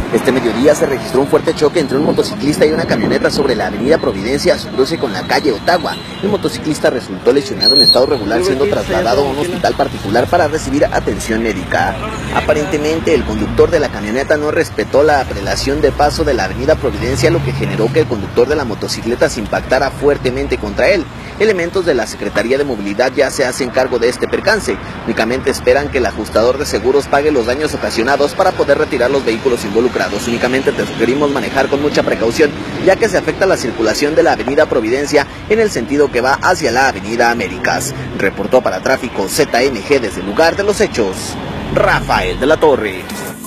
Este mediodía se registró un fuerte choque entre un motociclista y una camioneta sobre la avenida Providencia a su cruce con la calle Ottawa. El motociclista resultó lesionado en estado regular, siendo trasladado a un hospital particular para recibir atención médica. Aparentemente, el conductor de la camioneta no respetó la prelación de paso de la avenida Providencia, lo que generó que el conductor de la motocicleta se impactara fuertemente contra él. Elementos de la Secretaría de Movilidad ya se hacen cargo de este percance. Únicamente esperan que el ajustador de seguros pague los daños ocasionados para poder retirar los vehículos involucrados. Únicamente te sugerimos manejar con mucha precaución, ya que se afecta la circulación de la avenida Providencia en el sentido que va hacia la avenida Américas. Reportó para Tráfico ZNG desde el lugar de los hechos, Rafael de la Torre.